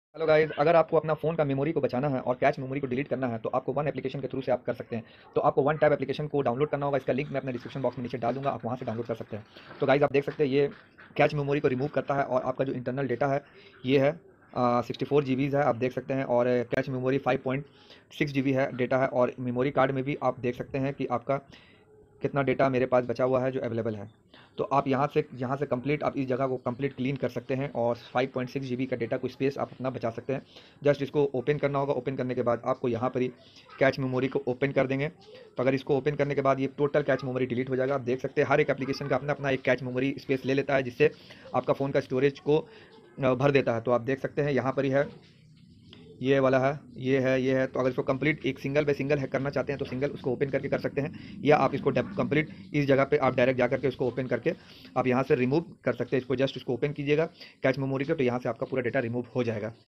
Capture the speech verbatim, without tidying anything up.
Hello guys, अगर आपको अपना फ़ोन का मेमोरी को बचाना है और कैच मेमोरी को डिलीट करना है तो आपको वन एप्लीकेशन के थ्रू से आप कर सकते हैं। तो आपको वन टैब एप्लीकेशन को डाउनलोड करना होगा। इसका लिंक मैं अपने डिस्क्रिप्शन बॉक्स में नीचे डाल दूंगा, आप वहां से डाउनलोड कर सकते हैं। तो गाइस, आप देख सकते हैं ये कैच मेमोरी को रिमूव करता है और आपका जो इंटरनल डेटा है ये है सिक्सटी फोर जी बीज़ है, आप देख सकते हैं। और cache memory five point six G B है डेटा है। और मेमोरी कार्ड में भी आप देख सकते हैं कि आपका कितना डेटा मेरे पास बचा हुआ है जो अवेलेबल है। तो आप यहाँ से यहाँ से कंप्लीट आप इस जगह को कंप्लीट क्लीन कर सकते हैं और फाइव पॉइंट सिक्स जीबी का डेटा को स्पेस आप अपना बचा सकते हैं। जस्ट इसको ओपन करना होगा। ओपन करने के बाद आपको यहाँ पर ही कैच मेमोरी को ओपन कर देंगे। तो अगर इसको ओपन करने के बाद ये टोटल कैच मेमोरी डिलीट हो जाएगा। आप देख सकते हैं हर एक एप्लीकेशन का अपना अपना एक कैच मेमोरी स्पेस ले लेता है, जिससे आपका फ़ोन का स्टोरेज को अ, भर देता है। तो आप देख सकते हैं यहाँ पर ही है, ये वाला है, ये है, ये है। तो अगर इसको कंप्लीट एक सिंगल बाय सिंगल हैक करना चाहते हैं तो सिंगल उसको ओपन करके कर सकते हैं, या आप इसको कंप्लीट इस जगह पे आप डायरेक्ट जा करके उसको ओपन करके आप यहाँ से रिमूव कर सकते हैं। इसको जस्ट इसको ओपन कीजिएगा कैच मेमोरी को, तो यहाँ से आपका पूरा डेटा रिमूव हो जाएगा।